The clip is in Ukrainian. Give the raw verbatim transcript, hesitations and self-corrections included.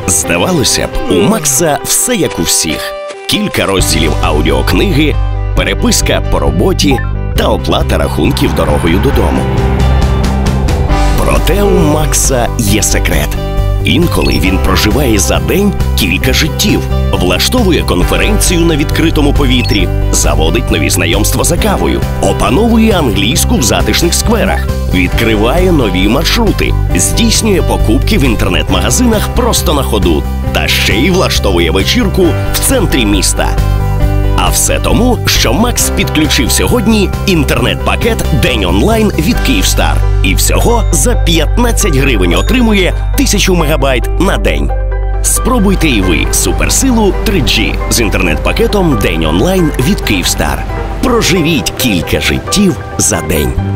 Здавалося б, у Макса все як у всіх. Кілька розділів аудіокниги, переписка по роботі та оплата рахунків дорогою додому. Проте у Макса є секрет. Інколи він проживає за день кілька життів, влаштовує конференцію на відкритому повітрі, заводить нові знайомства за кавою, опановує англійську в затишних скверах, відкриває нові маршрути, здійснює покупки в інтернет-магазинах просто на ходу та ще й влаштовує вечірку в центрі міста. А все тому, що Макс підключив сьогодні інтернет-пакет «День онлайн» від «Київстар». І всього за п'ятнадцять гривень отримує тисячу мегабайт на день. Спробуйте і ви суперсилу три джі з інтернет-пакетом «День онлайн» від «Київстар». Проживіть кілька життів за день.